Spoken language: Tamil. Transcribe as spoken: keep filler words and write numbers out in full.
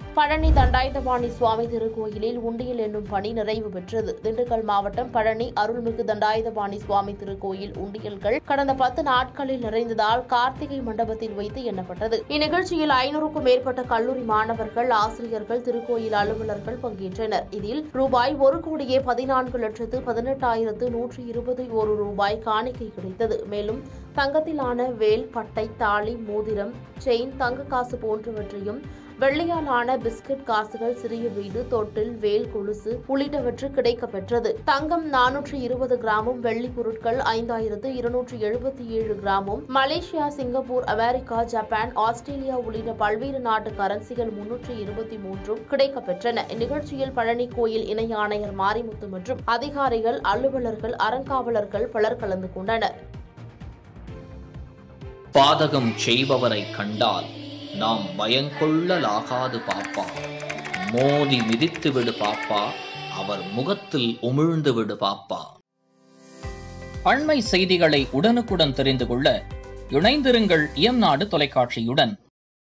பழனி தண்டாயுதபாணி சுவாமி திருக்கோயிலில் உண்டியல் என்னும் பணி நிறைவு பெற்றது. திண்டுக்கல் மாவட்டம் பழனி அருள்மிகு தண்டாயுதபாணி சுவாமி திருக்கோயில் உண்டியல்கள் கடந்த பத்து நாட்களில் நிறைந்ததால் கார்த்திகை மண்டபத்தில் வைத்து எண்ணப்பட்டது. இந்நிகழ்ச்சியில் ஐநூறுக்கும் மேற்பட்ட கல்லூரி மாணவர்கள், ஆசிரியர்கள், திருக்கோயில் அலுவலர்கள் பங்கேற்றனர். இதில் ரூபாய் ஒரு கோடியே பதினான்கு லட்சத்து பதினெட்டாயிரத்து நூற்றி இருபது ஒரு ரூபாய் காணிக்கை கிடைத்தது. மேலும் தங்கத்திலான வேல், பட்டை, தாலி, மோதிரம், செயின், தங்க காசு போன்றவற்றையும், வெள்ளையாலான பிஸ்கட் காசுகள், சிறிய வீடு, தொட்டில், வேல், கொலுசு உள்ளிட்டவற்று கிடைக்கப் பெற்றது. தங்கம் நானூற்று இருபது கிராமும், வெள்ளி பொருட்கள் ஐந்தாயிரத்து இருநூற்று எழுபத்தி ஏழு கிராமும், Malaysia, Singapore, America, Japan, Australia உள்ளிட்ட பல்வேறு நாட்டு கரன்சிகள் முன்னூற்று இருபத்தி மூன்றும் கிடைக்கப் பெற்றன. இந்நிகழ்ச்சியில் பழனி கோயில் இணை ஆணையர் மாரிமுத்து மற்றும் அதிகாரிகள், அலுவலர்கள், அறங்காவலர்கள் பலர் கலந்து கொண்டனர். பாதகம் செய்பவரை கண்டால் நாம் பயங்கொள்ளலாகாது பாப்பா, மோதி மிதித்து விடு பாப்பா, அவர் முகத்தில் உமிழ்ந்து விடு பாப்பா. அண்மை செய்திகளை உடனுக்குடன் தெரிந்து கொள்ள இணைந்திருங்கள் இயம்நாடு தொலைக்காட்சியுடன்.